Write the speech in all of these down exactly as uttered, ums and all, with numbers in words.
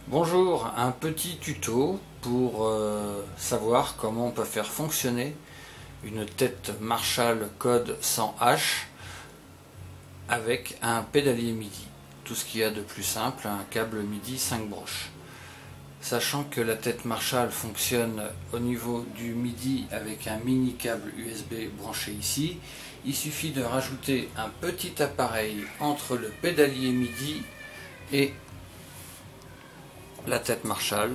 Bonjour, un petit tuto pour euh, savoir comment on peut faire fonctionner une tête Marshall code cent H avec un pédalier MIDI. Tout ce qu'il y a de plus simple, un câble MIDI cinq broches. Sachant que la tête Marshall fonctionne au niveau du MIDI avec un mini câble U S B branché ici, il suffit de rajouter un petit appareil entre le pédalier MIDI et la tête Marshall.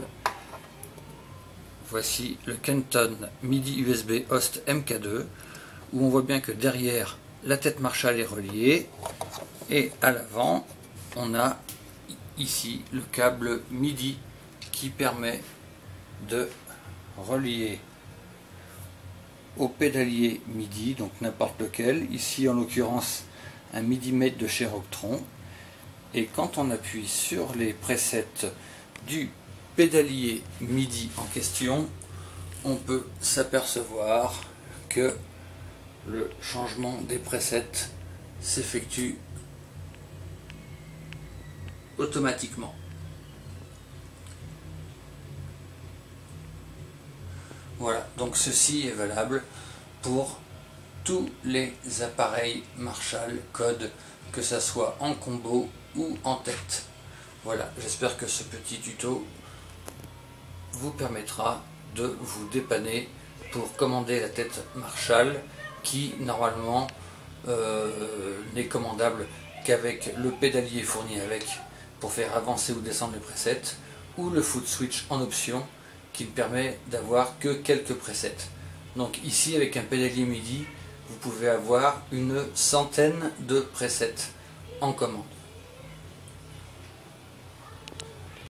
Voici le Kenton MIDI U S B Host M K deux, où on voit bien que derrière la tête Marshall est reliée et à l'avant on a ici le câble MIDI qui permet de relier au pédalier MIDI, donc n'importe lequel, ici en l'occurrence un MIDI-mate de chez Rocktron, et quand on appuie sur les presets du pédalier MIDI en question, on peut s'apercevoir que le changement des presets s'effectue automatiquement. Voilà, donc ceci est valable pour tous les appareils Marshall code, que ça soit en combo ou en tête. Voilà, j'espère que ce petit tuto vous permettra de vous dépanner pour commander la tête Marshall qui normalement euh, n'est commandable qu'avec le pédalier fourni avec pour faire avancer ou descendre les presets, ou le foot switch en option qui ne permet d'avoir que quelques presets. Donc ici avec un pédalier MIDI vous pouvez avoir une centaine de presets en commande.